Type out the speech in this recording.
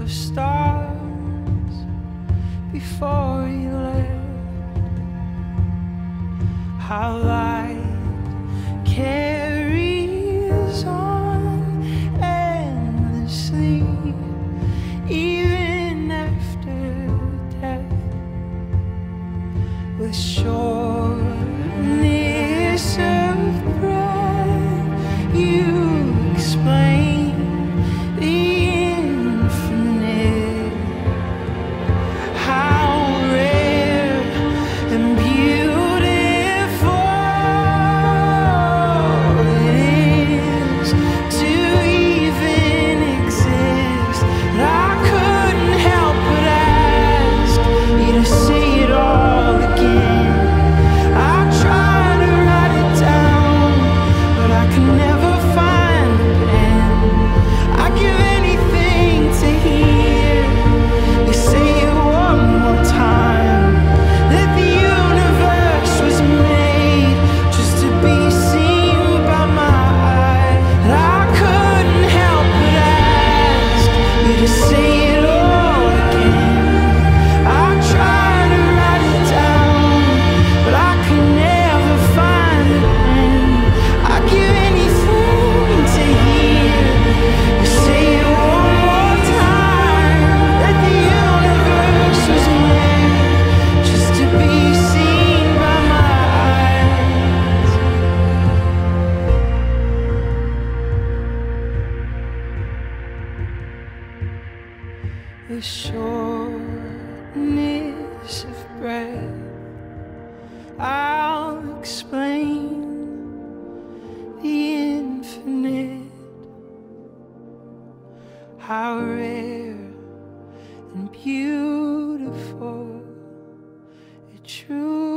the stars before you left. How light carries on endlessly, even after death, with shortness of breath. You explain the infinite, how rare and beautiful it is to even exist. And I couldn't help but ask you to say it all again. I tried to write it down, but I could never find a pen. I'd give anything to hear you say it one more time, that the universe was made just to be seen by my eye. And I couldn't help but ask you to say it all again. I tried to write it down, but I could never find a pen. I'd give anything to hear you say it one more time, that the universe was made just to be seen by my eyes. The shortness of breath, I'll explain the infinite, how rare and beautiful it truly